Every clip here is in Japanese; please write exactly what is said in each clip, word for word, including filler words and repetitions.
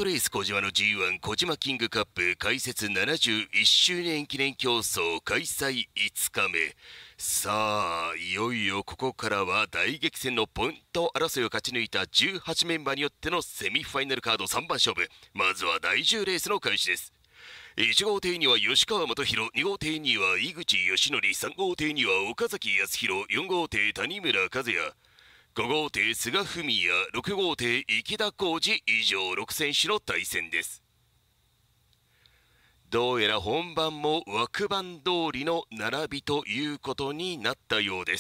トレース小島の ジーワン 小島キングカップ開設ななじゅういっしゅうねん記念競争開催いつかめ。さあいよいよここからは大激戦のポイント争いを勝ち抜いたじゅうはちメンバーによってのセミファイナルカードさんばん勝負。まずはだいじゅうレースの開始です。いち号艇には吉川元宏、に号艇には井口義則、さん号艇には岡崎康弘、よん号艇谷村和也、ご号艇菅文也、ろく号艇池田浩二、以上ろく選手の対戦です。どうやら本番も枠番通りの並びということになったようです。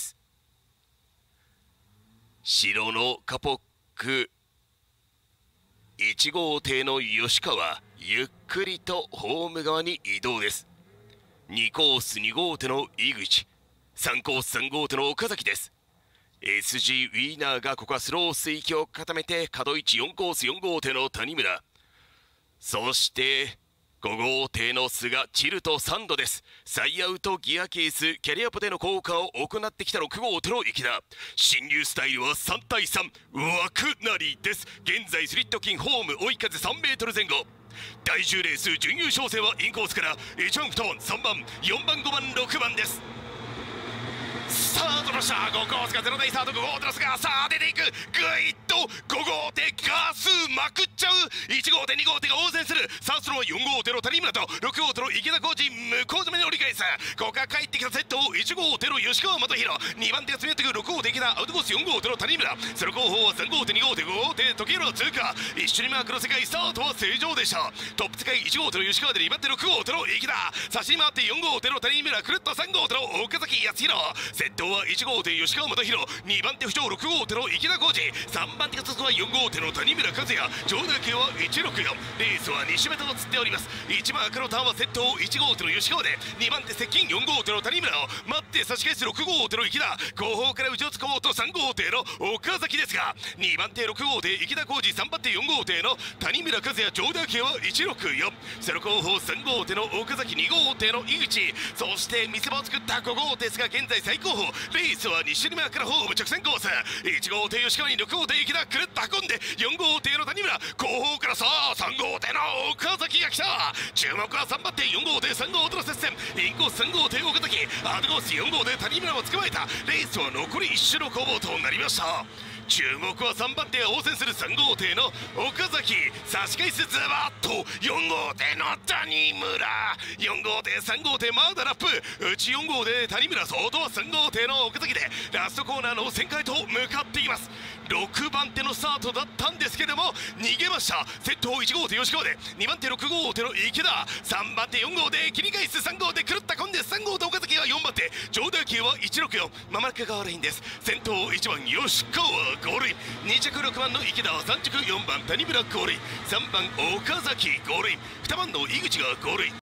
白のカポックいち号艇の吉川、ゆっくりとホーム側に移動です。にコースに号艇の井口、さんコースさん号艇の岡崎です。 エスジー ウィーナーがここはスロー水域を固めて角位置よんコースよん号艇の谷村、そしてご号艇の菅、チルトさん度です。サイアウトギアケースキャリアポテの効果を行ってきたろく号艇の池田、進入スタイルはさんたいさん枠なりです。現在スリット金ホーム追い風さんメートル前後。だいじゅうレース準優勝戦はインコースからいちばんにばんさんばんよんばんごばんろくばんです。スタートのシャーごコースがゼロ台スタート、ご号艇の菅、さあ出ていく、ぐいっとご号艇ガスまくっちゃう。いち号艇に号艇が応戦する。さあそのよん号艇の谷村とろく号艇の池田浩二、向こう詰めに折り返す。ここが帰ってきたセットをいち号艇の吉川元宏、にばん手が詰め寄ってくるろく号艇池田、アウトコースよん号艇の谷村、その後方はさん号艇に号艇ご号艇時浦通過。一緒にマークの世界スタートは正常でした。トップ世界いち号艇の吉川でにばん手ろく号艇の池田、差しに回ってよん号艇の谷村、くるっとさん号艇の岡崎康弘、セットはいち号艇吉川元宏、にばん手浮上ろく号艇の池田浩二、さんばん手が続くはよん号艇の谷村和也、上段系はいちろくよん、レースはに周目とつっております。いちマークのターンはセットをいち号艇の吉川で、にばん手接近よん号艇の谷村を待って差し返すろく号艇の池田、後方から内を突こうとさん号艇の岡崎ですが、にばん手ろく号艇池田浩二、さんばん手よん号艇の谷村和也、上段系はいちろくよん、その後方さん号艇の岡崎、に号艇の井口、そして見せ場を作ったご号艇ですが現在最高峰。レースはに周目からホーム直線コース、いち号艇吉川にろく号艇池田、くるっと運んでよん号艇の谷村、後方からさあさん号艇の岡崎が来た。注目はさんばん手よん号艇さん号艇の接戦、インコースさん号艇岡崎、アウトコースよん号艇谷村を捕まえた。レースは残りいっ周の攻防となりました。注目はさんばん手が応戦するさん号艇の岡崎、差し返すズバッとよん号艇の谷村、よん号艇さん号艇まだラップ、内よん号艇谷村、外はさん号艇の岡崎でラストコーナーの旋回と向かっています。ろくばん手のスタートだったんですけども逃げました。セットをいち号艇吉川で、にばん手ろく号艇の池田、さんばん手よん号艇切り返す、さん号艇くるったこんでさん号艇岡崎がよんばん手、上段系はいちろくよん、まもなくが悪いんです。先頭いちばん吉川ゴールイン、に着ろくばんの池田、さん着よんばん谷村ゴールイン、さんばん岡崎ゴールイン、にばんの井口がゴールイン。